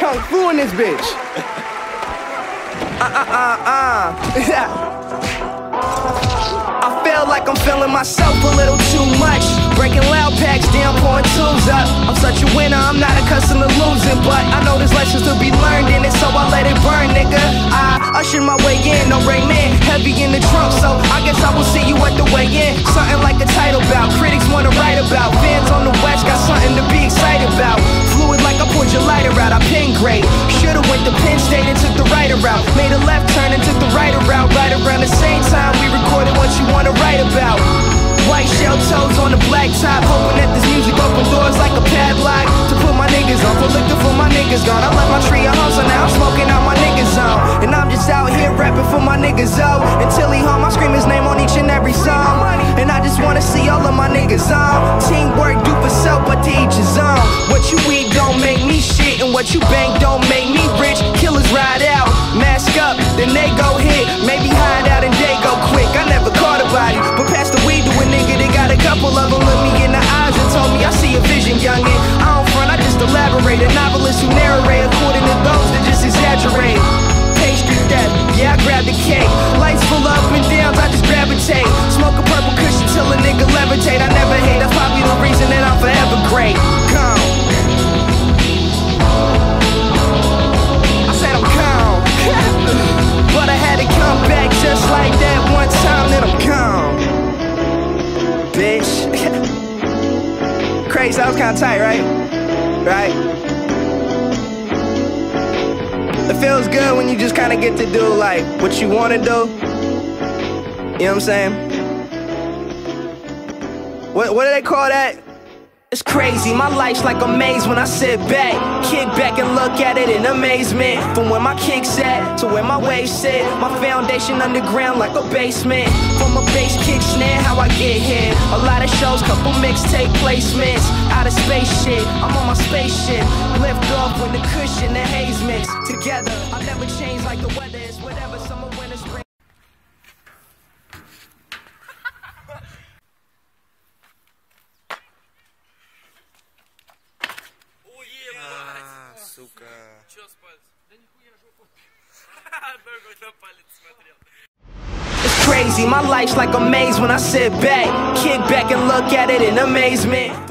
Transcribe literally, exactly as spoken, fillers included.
Kung Fu in this bitch. Uh uh uh uh. I feel like I'm feeling myself a little too much. Breaking loud packs down, pouring tools up. I'm such a winner, I'm not accustomed to losing, but I know there's lessons to be learned in it, so I let it burn, nigga. I ushered my way in, no Rain Man, heavy in the trunk, so I guess I will see you at the weigh-in. Something like a title bout, critics wanna write about. Fans on the west got something to be excited about. Fluid like I poured your lighter out, I pin grade. Should've went to Penn State and took the righter route. Made a left turn and took the righter route. Right around the same time we recorded what you wanna write about. White shell toes on the black top, hoping that this music open doors like a padlock. To put my niggas on, for liquor for my niggas gone. I left my tree a home, so now I'm smoking out my niggas zone. And I'm just out here rapping for my niggas oh. Until he home, I scream his name on each and every song. And I just wanna see all of my niggas on. Teamwork do for self, but to each his own. What you eat don't make me shit, and what you bank don't make me rich. Killers ride out, mask up, then they go hit. Maybe hide out and they go quick. I never caught a body, but pass the weed to a nigga. They got a couple of them look me in the eyes and told me I see a vision, youngin'. I don't front, I just elaborate. A novelist who narrate according to those that just exaggerate. Pastry death, yeah I grab the cake. Lights full up and downs, I just gravitate. Smoke a purple cushion till a nigga levitate. I never hate, that's probably the reason that I'm forever great. Come, I said I'm calm. But I had to come back just like that one time, then I'm calm. Bitch. Crazy, that was kinda tight, right? Right? It feels good when you just kinda get to do like what you wanna do. You know what I'm saying? What, what do they call that? It's crazy, my life's like a maze when I sit back. Kick back and look at it in amazement. From where my kicks at to where my waves sit. My foundation underground like a basement. From a bass kick snare, how I get here. A lot of shows, couple mixtape placements. Out of space shit, I'm on my spaceship. Lift off when the cushion, the haze mix. Together, I never change like the weather is whatever. Summer, winter, spring. Сука. Чё с пальцем? Да нихуя жопу. Ногу на палец смотрел. It's crazy, my life's like a maze when I sit back. Kick back and look at it in amazement.